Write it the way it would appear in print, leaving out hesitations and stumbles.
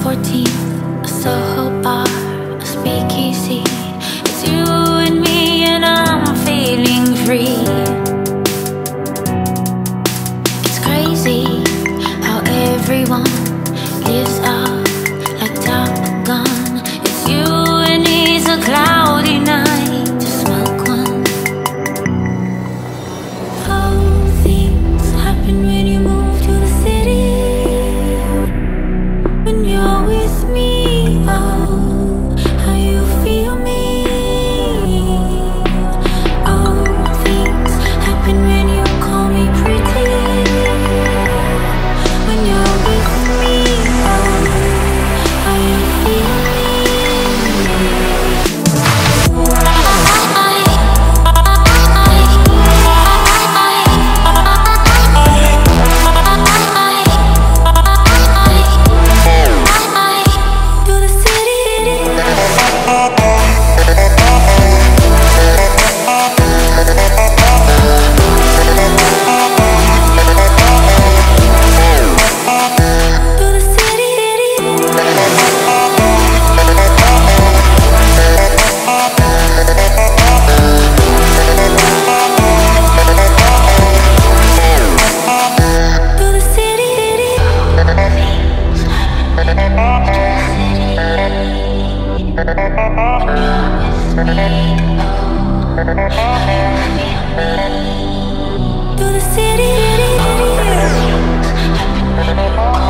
14th, a Soho bar, a speakeasy. It's you and me and I'm feeling free. It's crazy how everyone lives up like Top Gun. It's you and it's a cloudy night to smoke one. Oh, things happen when you move to the city. When you're with me, oh, how you feel me. Oh, things happen when you call me pretty. When you're with me, oh, how you feel to the city.